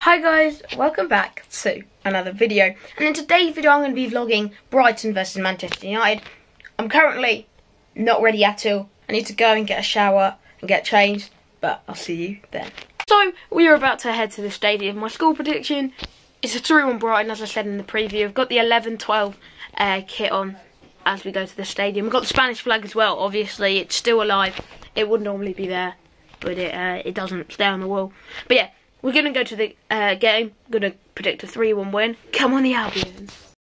Hi guys, welcome back to another video, and in today's video I'm going to be vlogging Brighton versus Manchester United. I'm currently not ready at all. I need to go and get a shower and get changed, but I'll see you then. So we are about to head to the stadium. My score prediction is a 3-1 Brighton, as I said in the preview. I've got the 11-12 kit on as we go to the stadium. We've got the Spanish flag as well. Obviously it's still alive. It would normally be there, but it doesn't stay on the wall. But yeah, we're going to go to the game. I'm going to predict a 3-1 win. Come on, the Albion.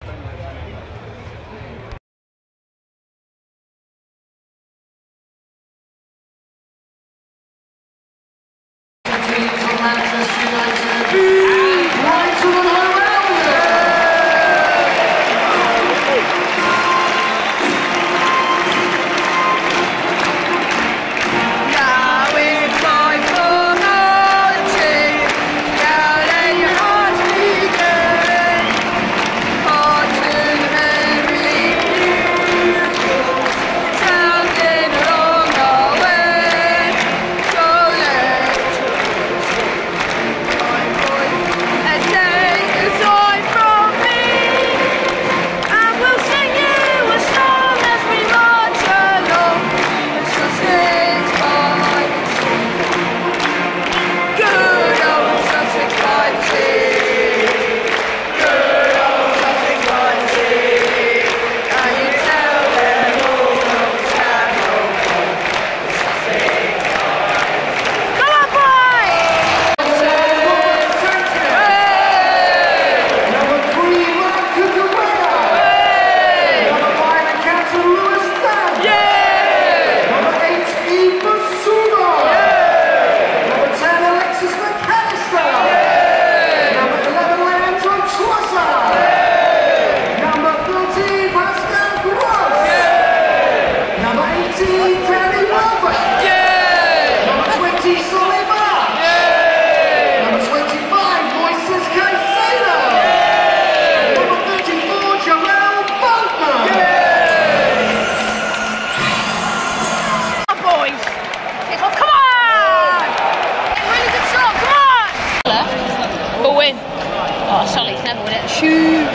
Oh, Solly's never win it. Shoot!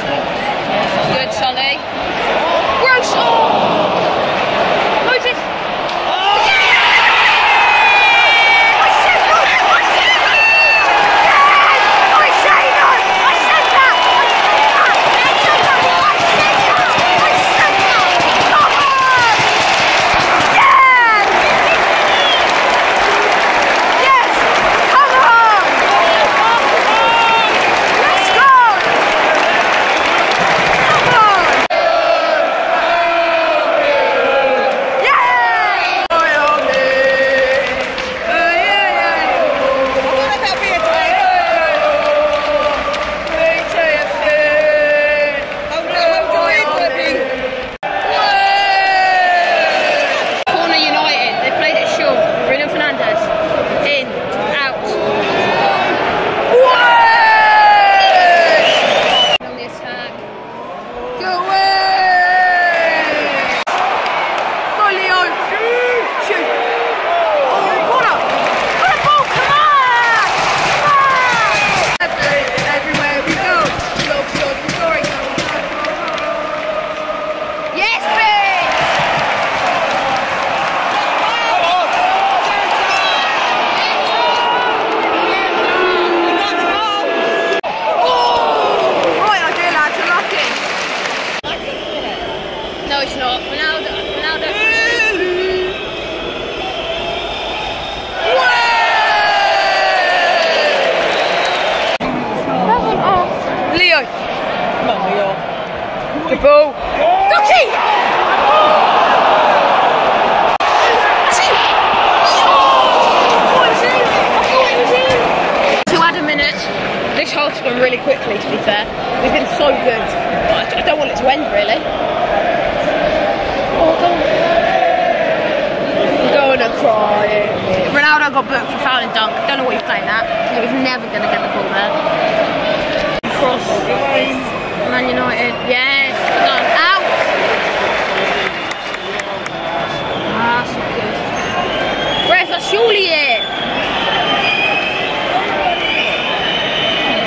Good, Solly. Gross! Oh! Moses! Oh! Yeah! I said that! I said that! Yes! I said that! I said that! I said that! Come on! Yes! Yes! Come on! Let's go! Come on! No, it's not. Ronaldo. Leo. Come on, Leo. The ball. Ducky! To add a minute. This half's gone really quickly, to be fair. We've been so good. But I don't want it to end, really. Oh, I'm gonna cry. Ronaldo got booked for foul and dunk. Don't know what he's playing at. He was never gonna get the ball there. Cross. Man United. Yes. Done. Out. Ah, so good. Where's that? Surely it.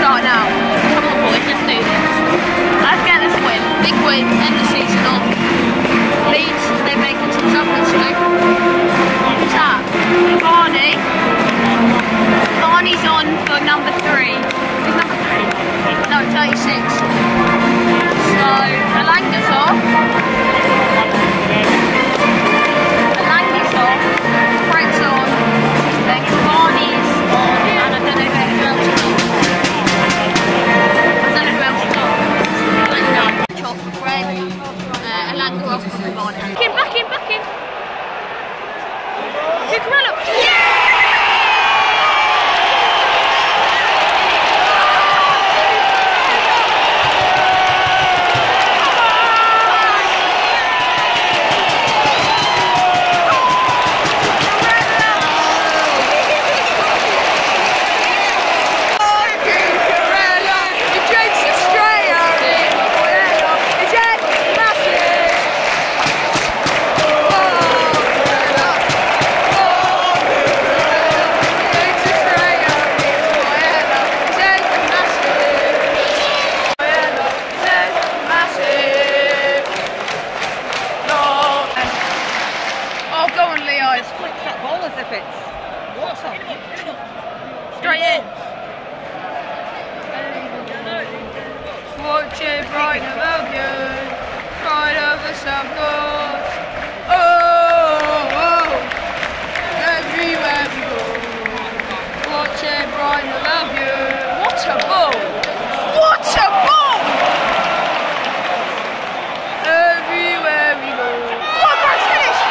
start now. Come on boys, let's do this. Let's get this win. Big win, end the season off. Leeds, they make it to the Champions League. Who's that? Cavani. Cavani's on for number 3. Who's number 3? No, 36. So, Alanga's off. Alanga's off. Fred's on. Then Cavani's on. And I don't know who else is on. I don't know who else is on. Let you know. Off for Fred. Alanga off for Cavani. Back in. Cucurella. Yeah! Straight in. Watch it bright above you, right over some good. Oh, everywhere we go. Watch it bright above you. What a ball! What a ball! Everywhere we go. What a great finish!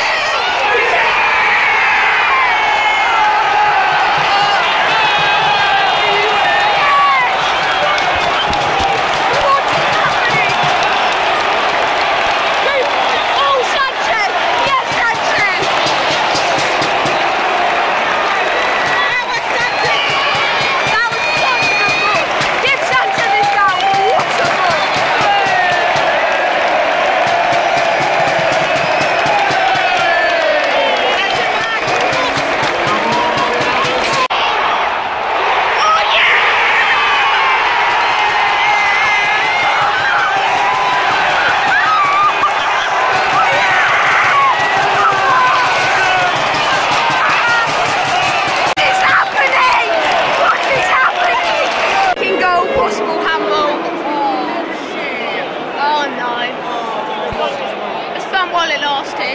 While it lasted.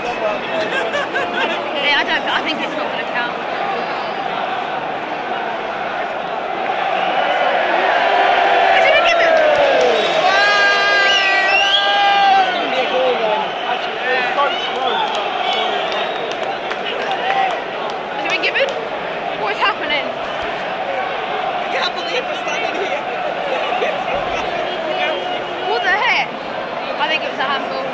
Yeah, I think it's not going to count. Has it been given? Has it been given? What is happening? I can't believe we're standing here. What the heck? I think it was a handball.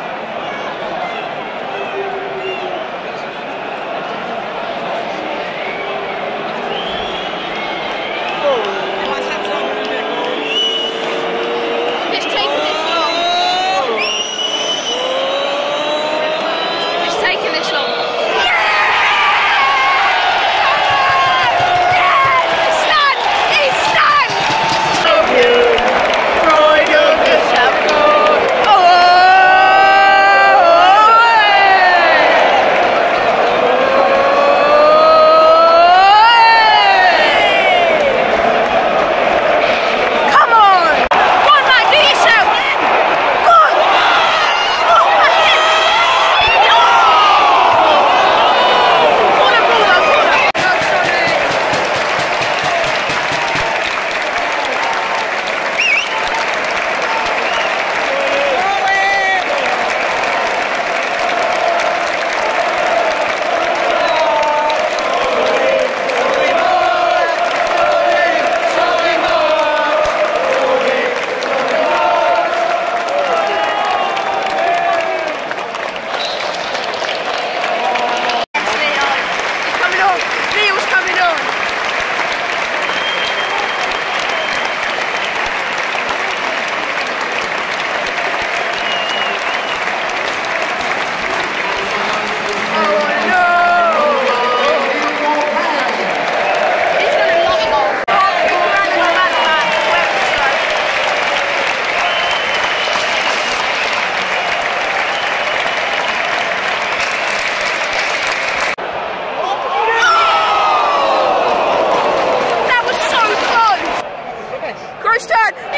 First turn.